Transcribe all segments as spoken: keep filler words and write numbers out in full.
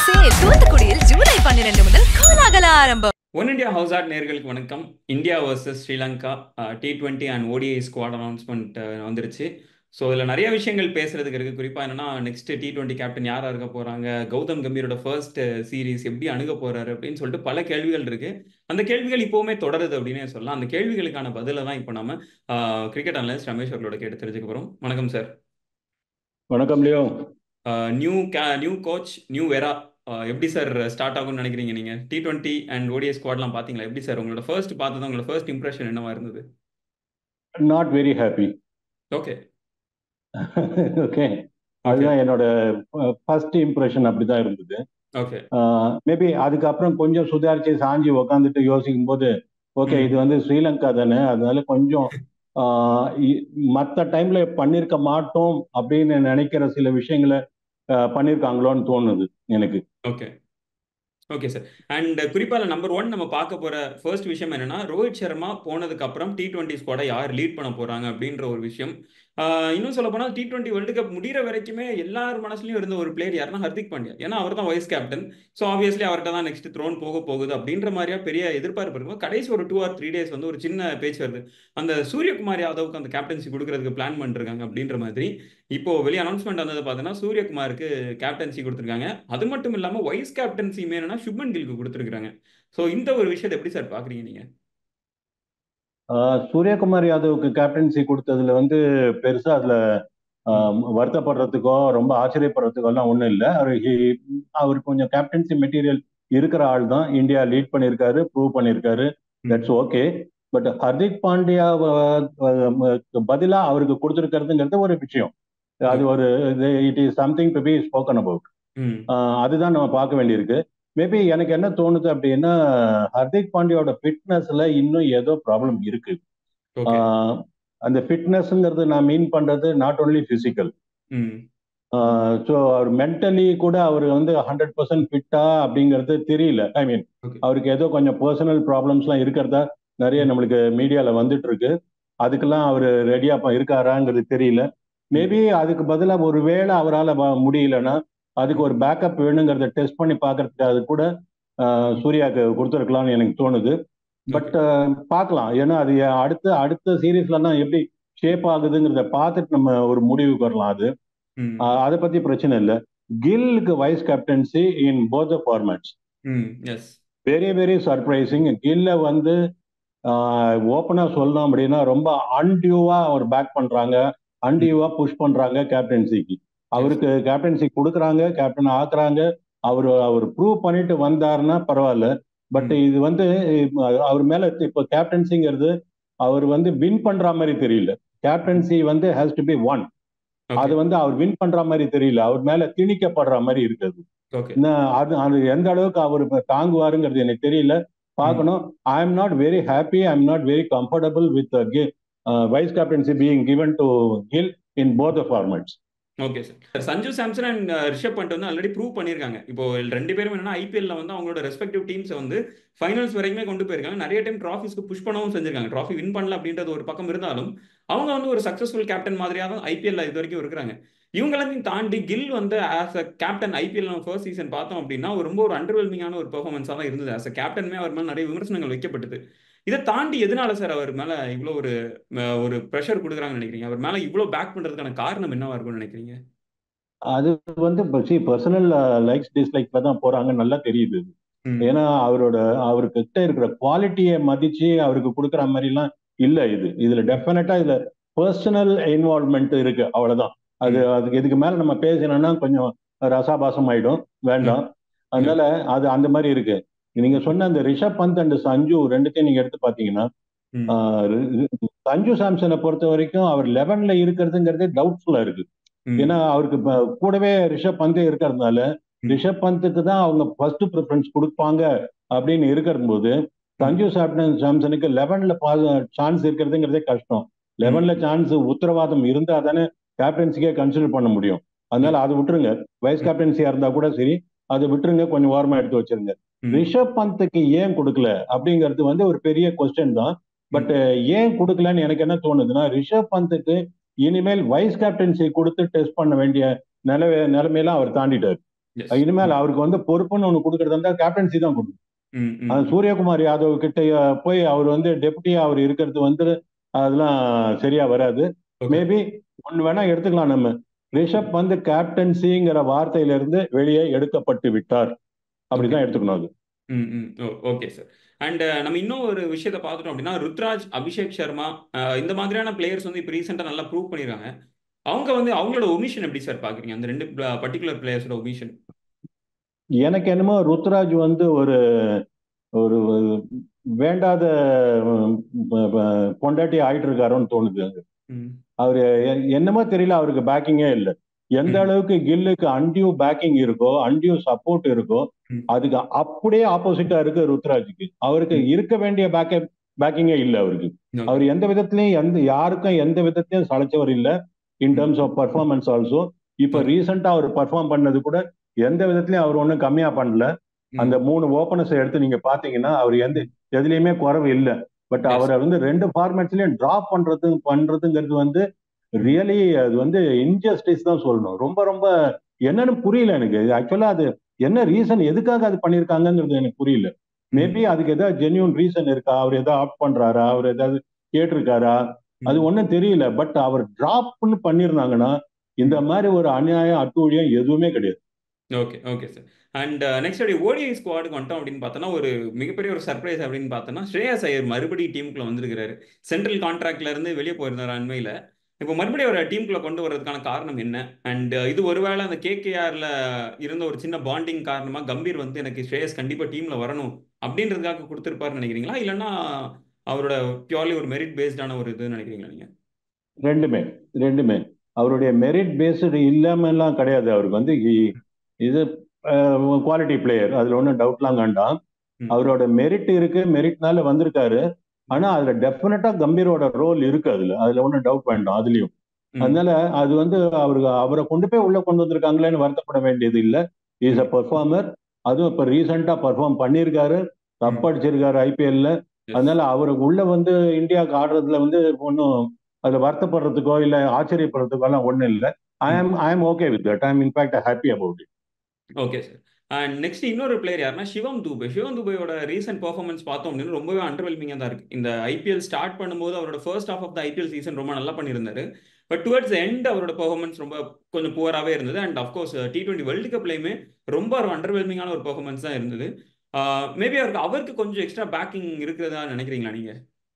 Sale தூத்துக்குடியில் July பன்னிரண்டு முதல் கோலாகல ஆரம்பம். ஒன் இந்தியா ஹவுஸ் ஆர்ட் நேர்களுக்கு வணக்கம். India versus Sri Lanka T twenty and ODI squad announcement வந்துருச்சு. ஸோ இதில் நிறைய விஷயங்கள் பேசுறதுக்கு இருக்குது. குறிப்பாக என்னன்னா, நெக்ஸ்ட் டி டுவெண்ட்டி கேப்டன் யாராக இருக்க போகிறாங்க, கௌதம் கம்பீரோட ஃபர்ஸ்ட் சீரீஸ் எப்படி அணுக போகிறாரு அப்படின்னு சொல்லிட்டு பல கேள்விகள் இருக்குது. அந்த கேள்விகள் இப்போவுமே தொடருது அப்படின்னு சொல்லலாம். அந்த கேள்விகளுக்கான பதிலை தான் இப்போ நம்ம கிரிக்கெட் அனலிஸ்ட் ரமேஷ் அவர்களோட கேட்டு தெரிஞ்சுக்க போகிறோம். வணக்கம் சார். வணக்கம் லியோ. நியூ கே நியூ கோச் நியூ வெரா எப்படி சார் ஸ்டார்ட் ஆகும்னு நினைக்கிறீங்க? நீங்க டி டுவெண்ட்டி அண்ட் ஓடிஐ ஸ்குவாட்லாம் பாத்தீங்களா? எப்படி சார் உங்களோட ஃபர்ஸ்ட் பார்த்தது, உங்களோட ஃபர்ஸ்ட் இம்ப்ரெஷன் என்னவா இருந்தது? Not very happy. Okay okay, அதுதான் என்னோட ஃபர்ஸ்ட் இம்ப்ரெஷன். அப்படிதான் இருந்தது. ஓகே, மேபி அதுக்கப்புறம் கொஞ்சம் சுதாரிச்சு சாஞ்சி உக்காந்துட்டு யோசிக்கும் போது, ஓகே இது வந்து ஸ்ரீலங்கா தானே, அதனால கொஞ்சம் மற்ற டைம்ல பண்ணிருக்க மாட்டோம் அப்படின்னு நினைக்கிற சில விஷயங்களை பண்ணிருக்காங்களோன்னு தோணுது எனக்கு. Okay okay sir. அண்ட் குறிப்பாக நம்பர் ஒன் நம்ம பார்க்க போற ஃபர்ஸ்ட் விஷயம் என்னன்னா, ரோஹித் சர்மா போனதுக்கு அப்புறம் டி டுவெண்ட்டி ஸ்குவாடை யார் லீட் பண்ண போறாங்க அப்படின்ற ஒரு விஷயம். இன்னும் சொல்ல போனால் டி டுவெண்ட்டி வேர்ல்டு கப் முடிகிற வரைக்குமே எல்லார் மனசுலையும் இருந்த ஒரு பிளேயர் யாருன்னா ஹர்திக் பாண்டியா. ஏன்னா அவர் தான் வைஸ் கேப்டன். ஸோ ஆப்வியஸ்லி அவர்கிட்ட தான் நெக்ஸ்ட் த்ரோன் போக போகுது அப்படின்ற மாதிரியா பெரிய எதிர்பார்ப்பு இருக்கும். கடைசி ஒரு டூ ஆர் த்ரீ டேஸ் வந்து ஒரு சின்ன பேச்சு வருது, அந்த சூரியகுமார் யாதவுக்கு அந்த கேப்டன்சி கொடுக்கறதுக்கு பிளான் பண்ணிருக்காங்க அப்படின்ற மாதிரி. இப்போ வெளியே அனௌன்ஸ்மெண்ட் வந்தது பார்த்தீங்கன்னா, சூரியகுமாருக்கு கேப்டன்சி கொடுத்துருக்காங்க. அது மட்டும் இல்லாமல் வைஸ் கேப்டன்சி என்னன்னா சுப்மன் கில்க்கு கொடுத்துருக்காங்க. ஸோ இந்த ஒரு விஷயத்தை எப்படி சார் பாக்குறீங்க நீங்க? சூரியகுமார் யாதவுக்கு கேப்டன்சி கொடுத்ததுல வந்து பெருசா அதுல வருத்தப்படுறதுக்கோ ரொம்ப ஆச்சரியப்படுறதுக்கோ எல்லாம் ஒண்ணும் இல்லை. அவர் அவர் கொஞ்சம் கேப்டன்சி மெட்டீரியல் இருக்கிற ஆள் தான். இந்தியா லீட் பண்ணியிருக்காரு, ப்ரூவ் பண்ணியிருக்காரு. That's okay. But Hardik Pandya பதிலா அவருக்கு கொடுத்துருக்கிறதுங்கிறது ஒரு விஷயம். அது ஒரு it is something to be spoken about. அதுதான் நம்ம பார்க்க வேண்டியிருக்கு. மேபி எனக்கு என்ன தோணுது அப்படின்னா, ஹர்திக் பாண்டியோட ஃபிட்னஸ்ல இன்னும் ஏதோ ப்ராப்ளம் இருக்கு. அந்த ஃபிட்னஸ்ங்கிறது நான் மீன் பண்றது நாட் ஓன்லி பிசிக்கல். ஸோ அவர் மென்டலி கூட அவர் வந்து ஹண்ட்ரட் பர்சன்ட் ஃபிட்டா அப்படிங்கிறது தெரியல. ஐ மீன் அவருக்கு ஏதோ கொஞ்சம் பர்சனல் ப்ராப்ளம்ஸ்லாம் இருக்கிறதா நிறைய நம்மளுக்கு மீடியால வந்துட்டு இருக்கு. அதுக்கெல்லாம் அவர் ரெடியா இருக்காராங்கிறது தெரியல. மேபி அதுக்கு பதிலாக ஒரு வேளை அவரால் முடியலன்னா அதுக்கு ஒரு பேக்கப் வேணுங்கிறத டெஸ்ட் பண்ணி பார்க்கறதுக்கு அது கூட சூர்யாவுக்கு கொடுத்துருக்கலாம்னு எனக்கு தோணுது. பட் பார்க்கலாம், ஏன்னா அது அடுத்த அடுத்த சீரீஸ்லாம் எப்படி ஷேப் ஆகுதுங்கிறத பார்த்துட்டு நம்ம ஒரு முடிவுக்கு வரலாம். அது அதை பத்தி பிரச்சனை இல்லை. கில்லுக்கு vice captaincy in both formats very very surprising. கில்ல வந்து ஓப்பனா சொல்லணும் அப்படின்னா ரொம்ப அன்டியூவா அவர் பேக் பண்றாங்க, அன்டியூவா புஷ் பண்றாங்க கேப்டன்சிக்கு. அவருக்கு கேப்டன்சி கொடுக்குறாங்க, கேப்டன் ஆக்குறாங்க. அவர் அவர் ப்ரூவ் பண்ணிட்டு வந்தாருன்னா பரவாயில்ல. பட் இது வந்து அவர் மேல இப்போ கேப்டன்சிங்கிறது அவர் வந்து வின் பண்ற மாதிரி தெரியல. கேப்டன்சி வந்து ஹேஸ் டு பி ஒன். அது வந்து அவர் வின் பண்ற மாதிரி தெரியல, அவர் மேல திணிக்கப்படுற மாதிரி இருக்குது. அது அது எந்த அளவுக்கு அவர் தாங்குவாருங்கிறது எனக்கு தெரியல, பார்க்கணும். I am not very happy, I am not very comfortable with vice captaincy being given to Gill in both the formats. Okay sir. Sanju Samson and Rishabh Pant வந்து ஆல்ரெடி ப்ரூவ் பண்ணியிருக்காங்க. இப்போ ரெண்டு பேரும் என்னன்னா ஐபிஎல்ல வந்து அவங்களோட ரெஸ்பெக்டிவ் டீம்ஸை வந்து ஃபைனல்ஸ் வரைக்குமே கொண்டு போயிருக்காங்க. நிறைய டைம் ட்ராஃபிஸ்க்கு புஷ் பண்ணவும் செஞ்சிருக்காங்க. ட்ராஃபி வின் பண்ணல அப்படின்றது ஒரு பக்கம் இருந்தாலும் அவங்க வந்து ஒரு சக்சஸ்ஃபுல் கேப்டன் மாதிரியாக தான் ஐபிஎல்ல இது வரைக்கும் இருக்கிறாங்க. இவங்களையும் தாண்டி கில் வந்து as a captain IPL first season பார்த்தோம் அப்படின்னா ரொம்ப ஒரு அண்டர்வெல்மிங்கான ஒரு பெர்ஃபார்மன்ஸாக தான் இருந்தது. ஆஸ் அ கேப்டனுமே அவர் மேலே நிறைய விமர்சனங்கள் வைக்கப்பட்டது. இதை தாண்டி எதனால சார் அவர் மேல இவ்வளோ ஒரு ஒரு ப்ரெஷர் கொடுக்குறாங்கன்னு நினைக்கிறீங்க? அவர் மேல இவ்வளோ பேக் பண்றதுக்கான காரணம் என்னவா இருக்கும்னு நினைக்கிறீங்க? அது வந்து பர்சனல் லைக்ஸ் டிஸ்லைக்ல தான் போறாங்கன்னு நல்லா தெரியுது. ஏன்னா அவரோட அவர்கிட்ட இருக்கிற குவாலிட்டியை மதிச்சு அவருக்கு கொடுக்குற மாதிரிலாம் இல்லை இது. இதுல டெஃபினட்டா இதுல பர்சனல் இன்வால்வ்மெண்ட் இருக்கு, அவ்வளவுதான். அது அதுக்கு இதுக்கு மேல நம்ம பேசினோம்னா கொஞ்சம் ரசாபாசம் ஆயிடும், வேண்டாம். அதனால அது அந்த மாதிரி இருக்கு. நீங்க சொன்ன அந்த ரிஷப் பந்த் அண்ட் சஞ்சு ரெண்டுத்தையும் நீங்க எடுத்து பாத்தீங்கன்னா, சஞ்சு சாம்சனை பொறுத்த வரைக்கும் அவர் லெவன்ல இருக்கிறதுங்கிறதே டவுட்ஃபுல்லா இருக்கு. ஏன்னா அவருக்கு கூடவே ரிஷப் பந்த் இருக்கிறதுனால ரிஷப் பந்துக்கு தான் அவங்க ஃபர்ஸ்ட் ப்ரிஃபரன்ஸ் கொடுப்பாங்க அப்படின்னு இருக்கிற போது சஞ்சு சாம்சனுக்கு லெவன்ல சான்ஸ் இருக்கிறதுங்கிறதே கஷ்டம். லெவன்ல சான்ஸ் உத்தரவாதம் இருந்தா தானே கேப்டன்சிக்கே கன்சிடர் பண்ண முடியும். அதனால அதை விட்டுருங்க. வைஸ் கேப்டன்சியா இருந்தா கூட சரி, அதை விட்டுருங்க, கொஞ்சம் ஓரமா எடுத்து வச்சிருங்க. ரிஷப் பந்துக்கு ஏன் கொடுக்கல அப்படிங்கிறது வந்து ஒரு பெரிய கொஸ்டின் தான். பட் ஏன் கொடுக்கலன்னு எனக்கு என்ன தோணுதுன்னா, ரிஷப் பந்துக்கு இனிமேல் வைஸ் கேப்டன்சி கொடுத்து டெஸ்ட் பண்ண வேண்டிய நிலைமை நிலைமையெல்லாம் அவர் தாண்டிட்டார். எஸ். இனிமேல் அவருக்கு வந்து பொறுப்புன்னு ஒண்ணு கொடுக்கறதா இருந்தா கேப்டன்சி தான் கொடுக்கும். ம் ம் அது சூரியகுமார் யாதவ் கிட்ட அஹ், போய் அவர் வந்து டெபுட்டியா அவர் இருக்கிறது வந்து அதெல்லாம் சரியா வராது. ஓகே. மேபி ஒன்னு வேணா எடுத்துக்கலாம். நம்ம ரிஷப் வந்து கேப்டன்சிங்கிற வார்த்தையில இருந்து வெளியே எடுக்கப்பட்டு விட்டார், ஓகே. அப்படிதான் எடுத்துக்கணும் அது. ம் ம் ஓ ஓகே சார். அண்ட் நம்ம இன்னும் ஒரு விஷயத்த பார்த்துட்டோம் அப்படின்னா, ருத்ராஜ், அபிஷேக் சர்மா அஹ், இந்த மாதிரியான பிளேயர்ஸ் வந்து இப்போ ரீசெண்டாக நல்லா ப்ரூவ் பண்ணியிருக்காங்க. அவங்க வந்து அவங்களோட ஒமிஷன் எப்படி சார் பார்க்குறீங்க, அந்த ரெண்டு பர்டிகுலர் பிளேயர்ஸோட ஒமிஷன்? எனக்கு என்னமோ ருத்ராஜ் வந்து ஒரு ஒரு வேண்டாத உம், ப- ப- பொண்டாட்டி ஆயிட்டு இருக்காரோன்னு தோணுது. ம் அவரு எ- என்னமோ தெரியல, அவருக்கு பேக்கிங்கே இல்லை. எந்த ம் அளவுக்கு கில்லுக்கு அன்டியூ பேக்கிங் இருக்கோ, அன்டியூ சப்போர்ட் இருக்கோ, ம் அதுக்கு அப்படியே ஆப்போசிட்டா இருக்கு ருத்ராஜுக்கு. அவருக்கு ம் இருக்க வேண்டிய பேக்கப் பேக்கிங்கே இல்லை அவருக்கு. ஓகே. அவர் எந்த விதத்திலையும் எந்த யாருக்கும் எந்த விதத்திலையும் சளைச்சவர் இல்லை in hmm terms of performance also. இப்போ ஓகே. ரீசெண்டா அவர் பர்ஃபார்ம் பண்ணது கூட எந்த விதத்திலையும் அவர் ஒன்றும் கம்மியா பண்ணல. அந்த ம் மூணு ஓப்பனர்ஸ் எடுத்து நீங்க பாத்தீங்கன்னா அவர் எந்த எதுலயுமே குறைவு இல்லை. But yes. அவரை வந்து ரெண்டு ஃபார்மேட்ஸ்லயும் டிராப் பண்றது பண்றதுங்கிறது வந்து ரியலி அது வந்து இன்ஜஸ்டிஸ் தான் சொல்லணும். ரொம்ப ரொம்ப என்னன்னு புரியல எனக்கு. ஆக்சுவலா அது என்ன ரீசன், எதுக்காக அது பண்ணிருக்காங்கிறது எனக்கு புரியல. ம் மேபி அதுக்கு ஏதாவது ஜென்யூன் ரீசன் இருக்கா, அவர் ஏதாவது ஆப்ட் பண்றாரா, அவர் ஏதாவது கேட்டிருக்காரா, அது ம் ஒன்றும் தெரியல. பட் அவர் டிராப்னு பண்ணிருந்தாங்கன்னா இந்த ம் மாதிரி ஒரு அநியாயம் அட்டூழியம் எதுவுமே கிடையாது. Okay okay sir. And next அப்படி ஓடிஐ ஸ்குவாடுக்கு வந்துட்டோம் அப்படின்னு பார்த்தோன்னா, ஒரு மிகப்பெரிய ஒரு சர்ப்ரைஸ் அப்படின்னு பார்த்தோன்னா, ஸ்ரேயாஸ் ஐயர் மறுபடியும் டீமுக்குள்ள வந்திருக்கிறாரு. சென்ட்ரல் கான்ட்ராக்ட்ல இருந்து வெளியே போயிருந்தார் அண்மையில். இப்போ மறுபடியும் ஒரு டீமுக்குள்ள கொண்டு வர்றதுக்கான காரணம் என்ன? அண்ட் இது ஒருவேளை அந்த கேகேஆர்ல இருந்த ஒரு சின்ன பாண்டிங் காரணமா கம்பீர் வந்து எனக்கு ஸ்ரேயஸ் கண்டிப்பா டீம்ல வரணும் அப்படின்றதுக்காக கொடுத்துருப்பாருன்னு நினைக்கிறீங்களா, இல்லைன்னா அவரோட பியூர்லி ஒரு மெரிட் பேஸ்டான ஒரு இதுன்னு நினைக்கிறீங்களா நீங்க? ரெண்டுமே ரெண்டுமே அவருடைய மெரிட் பேஸ்டு இல்லாமலாம் கிடையாது. அவருக்கு வந்து இ- இது குவாலிட்டி பிளேயர், அதுல ஒன்றும் டவுட்லாம் வேண்டாம். ம் அவரோட மெரிட் இருக்கு, மெரிட்னால வந்திருக்காரு. ஆனா ம் அதுல டெஃபினட்டா கம்பீரோட ரோல் இருக்கு, அதுல அதுல ஒன்றும் டவுட் வேண்டாம் அதுலயும். ம் அதனால அது வந்து அவருக்கு அவரை கொண்டு போய் உள்ள கொண்டு வந்திருக்காங்களேன்னு வருத்தப்பட வேண்டியது இல்லை. இஸ் அ ம் பெர்ஃபார்மர். அதுவும் இப்ப ரீசெண்டா பெர்ஃபார்ம் பண்ணியிருக்காரு, ம் தப்படிச்சிருக்காரு ஐபிஎல்ல. எஸ். அதனால அவருக்கு உள்ள வந்து இந்தியாவுக்கு ஆடுறதுல வந்து ஒன்றும் அதுல வருத்தப்படுறதுக்கோ இல்ல ஆச்சரியப்படுறதுக்கோ எல்லாம் ஒண்ணும் இல்லை. ஐ ம் ஆம் ஐ ஆம் okay with that. I am in fact happy about it. Okay sir. And next இன்னொரு பிளேயர் யாருன்னா சிவம் தூபே. சிவம் தூபேயோட ரீசெண்ட் பெர்ஃபார்மன்ஸ் பார்த்தோம் அப்படின்னு ரொம்பவே அண்டர்வெல்மிங்காக தான் இருக்கு. இந்த ஐபிஎல் ஸ்டார்ட் பண்ணும்போது அவரோட first half of the IPL season ரொம்ப நல்லா பண்ணியிருந்தாரு. பட் டுவர்ட்ஸ் எண்ட் அவரோட பெர்ஃபார்மன்ஸ் ரொம்ப கொஞ்சம் புவராகவே இருந்தது. And of course T twenty world கப்லையுமே ரொம்ப ஒரு அண்டர்வெல்மிங்கான ஒரு பெர்ஃபார்மன்ஸ் தான் இருந்தது. மேபி அவருக்கு அவருக்கு கொஞ்சம் எக்ஸ்ட்ரா பேக்கிங் இருக்கிறதா நினைக்கிறீங்களா நீங்க?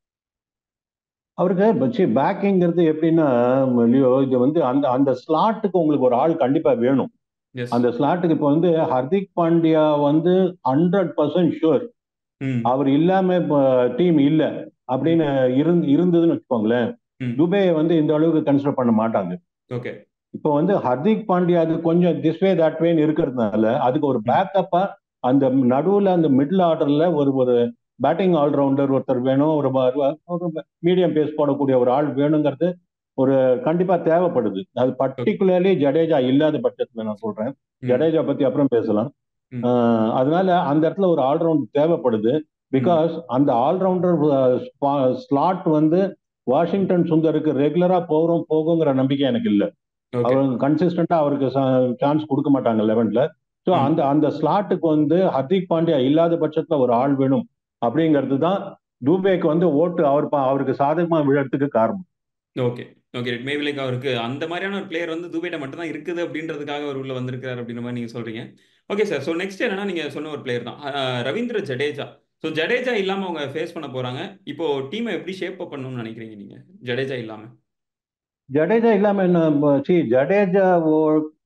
அவருக்கு பேக்கிங்கிறது எப்படின்னா, லியோ, இது வந்து அந்த அந்த ஸ்லாட்டுக்கு உங்களுக்கு ஒரு ஆள் கண்டிப்பா வேணும். எஸ். அந்த ஸ்லாட்டுக்கு இப்போ வந்து ஹர்திக் பாண்டியா வந்து ஹண்ட்ரட் பர்சன்ட் ஷுர் ம் அவர் இல்லாம டீம் இல்ல ம் அப்படின்னு இருந்து இருந்ததுன்னு வச்சுக்கோங்களேன், ம் துபே வந்து இந்த அளவுக்கு கன்சிடர் பண்ண மாட்டாங்க. ஓகே. இப்போ வந்து ஹர்திக் பாண்டியா அது கொஞ்சம் திஸ் வே தட் வேன்னு இருக்கிறதுனால அதுக்கு ஒரு ம் பேக்கப்பா அந்த நடுவுல அந்த மிடில் ஆர்டர்ல ஒரு ஒரு பேட்டிங் ஆல்ரவுண்டர் ஒருத்தர் வேணும், ஒரு மீடியம் பேஸ் போடக்கூடிய ஒரு ஆள் வேணுங்கிறது ஒரு கண்டிப்பா தேவைப்படுது. அது ஓகே. பர்டிகுலர்லி ஜடேஜா இல்லாத பட்சத்துல நான் சொல்றேன். ம் ஜடேஜா பத்தி அப்புறம் பேசலாம். ம் ஆஹ் அதனால அந்த இடத்துல ஒரு ஆல்ரவுண்டர் தேவைப்படுது. ம் பிகாஸ் அந்த ஆல்ரவுண்டர் ஸ்லாட் வந்து வாஷிங்டன் சுந்தருக்கு ரெகுலரா போகிறோம் போகுங்கிற நம்பிக்கை எனக்கு இல்லை. ஓகே. அவங்க கன்சிஸ்டண்டா அவருக்கு சான்ஸ் கொடுக்க மாட்டாங்க லெவன்ல. ஸோ ம் அந்த அந்த ஸ்லாட்டுக்கு வந்து ஹர்திக் பாண்டியா இல்லாத பட்சத்துல ஒரு ஆள் வேணும் அப்படிங்கிறது தான் தூபேக்கு வந்து ஓட்டு அவர் பா- அவருக்கு சாதகமா விழறதுக்கு காரணம். ஓகே ஓகே மேபி லைக் அவருக்கு அந்த மாதிரியான ஒரு பிளேயர் வந்து துபேட்ட மட்டும் தான் இருக்குது அப்படின்றதுக்காக அவர் உள்ள வந்திருக்காரு அப்படின்ற மாதிரி நீங்க சொல்றீங்க. Okay sir. ஸோ நெக்ஸ்ட் என்னன்னா, நீங்க சொன்ன ஒரு பிளேயர் தான் அஹ், ரவீந்திர ஜடேஜா. ஸோ ஜடேஜா இல்லாம அவங்க ஃபேஸ் பண்ண போறாங்க. இப்போ டீமை எப்படி ஷேப் அப் பண்ணணும்னு நினைக்கிறீங்க நீங்க ஜடேஜா இல்லாம? ஜடேஜா இல்லாம என்ன, சி ஜடேஜாவோ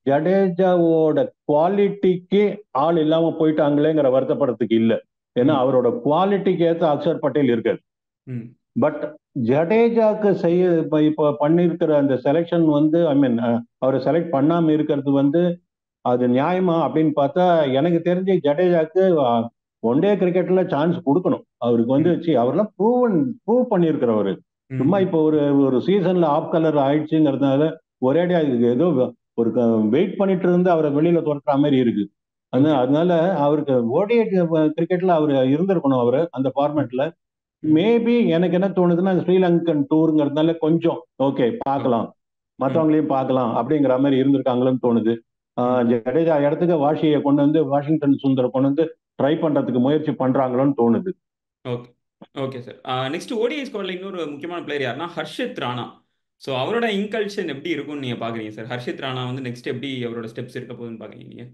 ஜடேஜாவோட குவாலிட்டிக்கு ஆள் இல்லாம போயிட்டாங்களேங்கிற வருத்தப்படுறதுக்கு இல்லை. ஏன்னா ம் அவரோட குவாலிட்டிக்கு ஏற்ற அக்ஷர் பட்டேல் இருக்காரு. ம் பட் ஜடேஜாக்கு செய்ய இப்ப இப்போ பண்ணியிருக்கிற அந்த செலெக்ஷன் வந்து ஐ மீன் அவரை செலக்ட் பண்ணாம இருக்கிறது வந்து அது நியாயமா அப்படின்னு பார்த்தா எனக்கு தெரிஞ்சு ஜடேஜாக்கு ஒன் டே கிரிக்கெட்ல சான்ஸ் கொடுக்கணும். அவருக்கு வந்து ம் சி அவரெல்லாம் ப்ரூவன் ப்ரூவ் பண்ணியிருக்கிறவரு. சும்மா ம் இப்போ ஒரு ஒரு சீசன்ல ஆஃப் கலர் ஆயிடுச்சுங்கிறதுனால ஒரேடியா இதுக்கு ஏதோ ஒரு வெயிட் பண்ணிட்டு இருந்து அவரை வெளியில துரத்துற மாதிரி இருக்கு. அதனால ஓகே. அதனால அவருக்கு ஓடிஐ கிரிக்கெட்ல அவர் இருந்திருக்கணும் அவரு அந்த ம் ஃபார்மேட்ல. ம் மேபி எனக்கு என்ன தோணுதுன்னா ஸ்ரீலங்கன் டூருங்கிறதுனால கொஞ்சம் ஓகே ஓகே. பார்க்கலாம், ம் மற்றவங்களையும் பார்க்கலாம் அப்படிங்கிற மாதிரி இருந்திருக்காங்களோன்னு தோணுது. ஆஹ் ம் ஜடேஜா இடத்துக்கு வாஷியை கொண்டு வந்து வாஷிங்டன் சுந்தரை கொண்டு வந்து ட்ரை பண்றதுக்கு முயற்சி பண்றாங்களோன்னு தோணுது. Okay okay sir. Next ODI ஸ்குவாட்ல இன்னொரு முக்கியமான பிளேயர் யாருன்னா ஹர்ஷித் ராணா. ஸோ அவரோட இன்கல்ஷன் எப்படி இருக்கும்னு நீங்க பாக்குறீங்க சார்? ஹர்ஷித் ராணா வந்து நெக்ஸ்ட் எப்படி அவரோட ஸ்டெப்ஸ் இருக்க போகுதுன்னு பாக்குறீங்க நீங்க?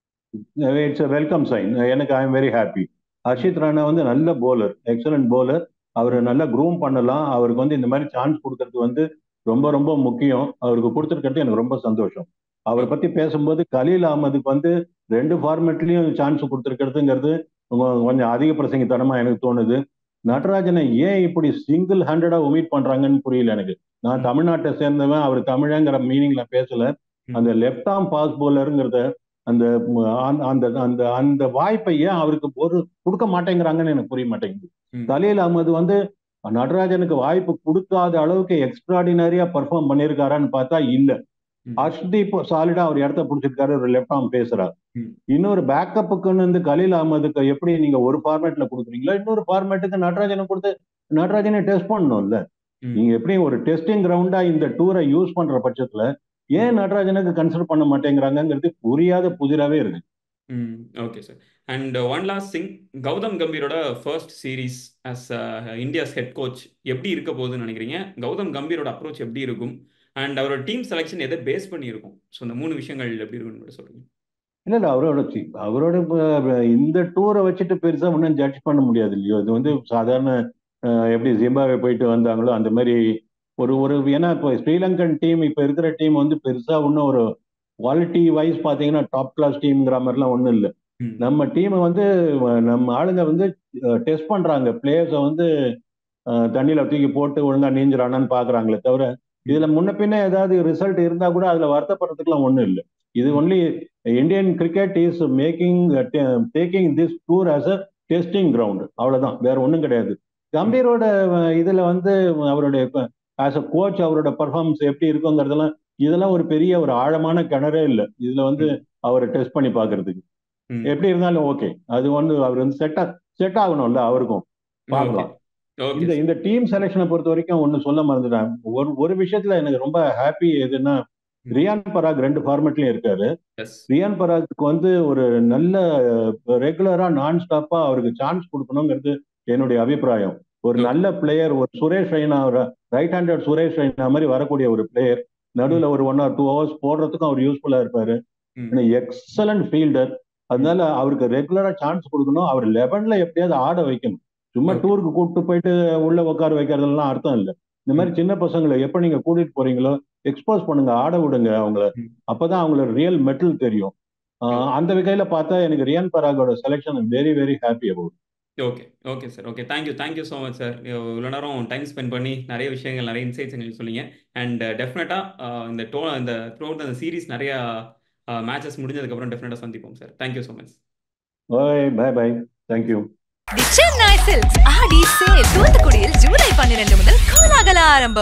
It's a welcome sign. எனக்கு ஐ எம் வெரி ஹாப்பி. ம் ஹர்ஷித் ராணா வந்து நல்ல போலர், எக்ஸலண்ட் போலர். அவர் ம் நல்லா க்ரூம் பண்ணலாம். அவருக்கு வந்து இந்த மாதிரி சான்ஸ் கொடுக்கறது வந்து ரொம்ப ரொம்ப முக்கியம். அவருக்கு கொடுத்துருக்கிறது எனக்கு ரொம்ப சந்தோஷம். அவரை ஓகே பத்தி பேசும்போது கலீல் அகமதுக்கு வந்து ரெண்டு ஃபார்மேட்லயும் சான்ஸ் கொடுத்துருக்கிறதுங்கிறது கொஞ்சம் அதிக பிரசங்கித்தனமா எனக்கு தோணுது. ம் நடராஜனை ஏன் இப்படி சிங்கிள் ஹேண்டடா ஒமிட் பண்றாங்கன்னு புரியல எனக்கு. நான் ம் தமிழ்நாட்டை சேர்ந்தவன், அவர் தமிழங்கிற மீனிங்ல பேசல. ம் அந்த லெப்ட் ஆர்ம் ஃபாஸ்ட் போலருங்கிறத அந்த ம, அந்த அந்த அந்த அந்த வாய்ப்பை ஏன் அவருக்கு ஒரு கொடுக்க மாட்டேங்கிறாங்கன்னு எனக்கு புரிய மாட்டேங்குது. ம் கலீல் அகமது வந்து நடராஜனுக்கு வாய்ப்பு கொடுக்காத அளவுக்கு எக்ஸ்ட்ராடினரியா பெர்ஃபார்ம் பண்ணியிருக்காரான்னு பார்த்தா இல்ல. ம் ஹர்ஷ்தீப் சாலிடா அவர் இடத்த பிடிச்சிருக்காரு, ஒரு லெப்ட் ஆர்ம் பேசுறாரு. ம் இன்னொரு பேக்கப்புக்குன்னு வந்து கலீல் அகமதுக்கு எப்படி நீங்க ஒரு ஃபார்மேட்ல கொடுக்குறீங்களோ இன்னொரு ஃபார்மேட்டுக்கு நடராஜனை கொடுத்து நடராஜனை டெஸ்ட் பண்ணணும்ல. ம் நீங்க எப்படி ஒரு டெஸ்டிங் கிரவுண்டா இந்த டூரை யூஸ் பண்ற பட்சத்துல ம் ஏன் நடராஜனுக்கு கன்சிடர் பண்ண மாட்டேங்கிறாங்கிறது புரியாத புதிராவே இருக்கு. ம் okay sir. And one last thing, Gautam கம்பீரோட first series as India's head coach எப்படி இருக்க போகுதுன்னு நினைக்கிறீங்க? கௌதம் கம்பீரோட அப்ரோச் எப்படி இருக்கும்? அண்ட் அவரோட டீம் செலெக்ஷன் எதை பேஸ் பண்ணி இருக்கும்? ஸோ இந்த மூணு விஷயங்கள் எப்படி இருக்குன்னு மட்டும் சொல்லுங்க. இல்ல இல்ல அவரோட சி- அவரோட இப்ப இந்த டூரை வச்சுட்டு பெருசா ஒன்றும் ஜட்ஜ் பண்ண முடியாது இல்லையோ. இது வந்து ம் சாதாரண அஹ், எப்படி ஜிம்பாவே போயிட்டு வந்தாங்களோ அந்த மாதிரி ஒரு ஒரு ஏன்னா இப்போ ஸ்ரீலங்கன் டீம் இப்ப இருக்கிற டீம் வந்து பெருசா ஒன்றும் ஒரு குவாலிட்டி வைஸ் பாத்தீங்கன்னா டாப் கிளாஸ் டீம்ங்கிற மாதிரிலாம் ஒன்றும் இல்லை. ம் நம்ம டீமை வந்து அஹ், நம்ம ஆளுங்க வந்து டெஸ்ட் பண்றாங்க, பிளேயர்ஸை வந்து அஹ், தண்ணியில தூக்கி போட்டு ஒழுங்கா நீஞ்சிரானான்னு பாக்குறாங்களே தவிர இதுல ம் முன்ன பின்ன ஏதாவது ரிசல்ட் இருந்தா கூட அதுல வருத்தப்படுறதுக்குலாம் ஒண்ணும் இல்லை. இது ம் only Indian cricket is making taking this tour as a testing ground, அவ்வளவுதான், வேற ஒண்ணும் கிடையாது. ம் கம்பீரோட அஹ், இதுல வந்து அவருடைய ஆஸ் அ கோச் அவரோட பர்ஃபார்மன்ஸ் எப்படி இருக்குங்கிறதெல்லாம் இதெல்லாம் ஒரு பெரிய ஒரு ஆழமான கிணறே இல்லை இதுல வந்து ம் அவரை டெஸ்ட் பண்ணி பாக்குறதுக்கு. ம் எப்படி இருந்தாலும் ஓகே, அது வந்து அவர் வந்து செட் செட் ஆகணும்ல அவருக்கும், ஓகே பார்க்கலாம். ஓகே இந்த சார். இந்த டீம் செலெக்ஷனை பொறுத்த வரைக்கும் ஒன்னு சொல்ல மறந்துட்டேன். ஒரு ஒரு விஷயத்துல எனக்கு ரொம்ப ஹாப்பி எதுன்னா ம் ரியான் பராக் ரெண்டு ஃபார்மேட்லயும் இருக்காரு. எஸ் ரியான் பராக்கு வந்து ஒரு நல்ல ரெகுலரா நான் ஸ்டாப்பா அவருக்கு சான்ஸ் கொடுக்கணுங்கிறது என்னுடைய அபிப்பிராயம். ஒரு ஓகே நல்ல பிளேயர், ஒரு சுரேஷ் ரெய்னா, ரைட் ஹேண்டட் சுரேஷ் ரெய்னா மாதிரி வரக்கூடிய ஒரு பிளேயர், ம் நடுவில் ஒரு ஒன் ஆர் டூ ஹவர்ஸ் போடுறதுக்கும் அவர் யூஸ்ஃபுல்லா இருப்பாரு. ம் எக்ஸலண்ட் ஃபீல்டர். ம் அதனால அவருக்கு ரெகுலரா சான்ஸ் கொடுக்கணும். அவர் லெவன்ல எப்படியாவது ஆட வைக்கணும். சும்மா ஓகே டூருக்கு கூப்பிட்டு போயிட்டு உள்ள உட்கார வைக்கிறதெல்லாம் அர்த்தம் இல்லை. இந்த ம் மாதிரி சின்ன பசங்களை எப்ப நீங்க கூட்டிட்டு போறீங்களோ எக்ஸ்போஸ் பண்ணுங்க, ஆட விடுங்க அவங்கள. ம் அப்பதான் அவங்களோட ரியல் மெட்டல் தெரியும். ஓகே ஆஹ் அந்த வகையில பார்த்தா எனக்கு ரியான் பராகோட selection very very happy about. Okay okay sir. Okay, thank you thank you so much sir. இவ்வளோ நேரம் டைம் ஸ்பெண்ட் பண்ணி நிறைய விஷயங்கள், நிறைய இன்சைட்ஸ் எங்களுக்கு சொன்னீங்க. அண்ட் டெஃபினட்டாக இந்த டோ இந்த த்ரூ அவுட் அந்த சீரீஸ் நிறையா மேட்சஸ் முடிஞ்சதுக்கப்புறம் டெஃபினட்டாக சந்திப்போம் sir. Thank you so much. Bye bye bye, thank you thank you. Sir. The Chennai silks Aadi sale தூத்துக்குடியில் ஜூலை பன்னிரண்டு முதல் கோலாகல ஆரம்பம்.